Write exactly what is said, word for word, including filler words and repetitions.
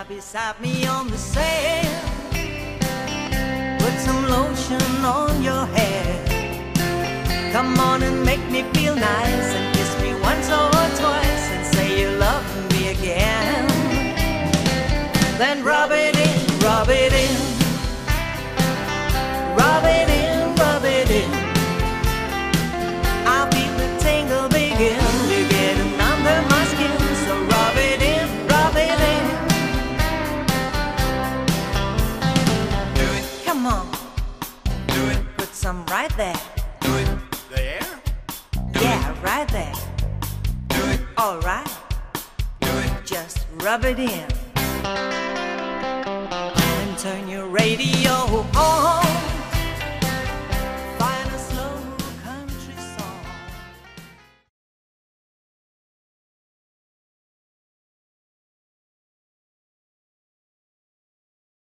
lie beside me on the sand. Put some lotion on your hair. Come on and make me feel nice, and kiss me once or twice, and say you love me again. Then rub it in, rub it in, rub it in, rub it in. I'll feel the tingle begin to get under my skin. So rub it in, rub it in. Do it, Come on, do it, put some right there. do it. There, Yeah, right there. do it, All right, do it. just rub it in. And turn your radio on.